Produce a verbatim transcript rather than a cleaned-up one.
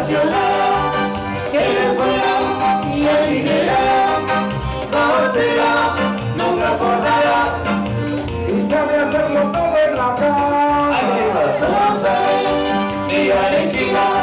apasionada, que la escuela y el dinero no será, nunca acordará, y sabe hacerlo todo en la casa. arriba Sosa y Valentina.